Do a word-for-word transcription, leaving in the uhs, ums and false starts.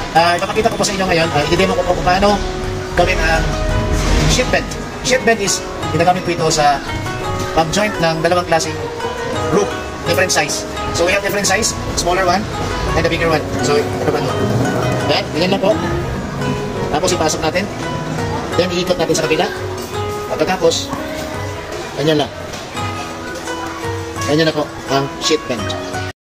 Uh, ipapakita ko po sa inyo ngayon, uh, i-demo ko po kung paano gawin ang sheet bend. Sheet bend is, ginagamit po ito sa pag-joint ng dalawang klaseng group, different size. So we have different size, smaller one and the bigger one. So ano ba ito? Yan, ganyan lang po. Tapos ipasok natin. Then iikot natin sa kabila. Pagkatapos, ganyan lang. Ganyan na po ang sheet bend.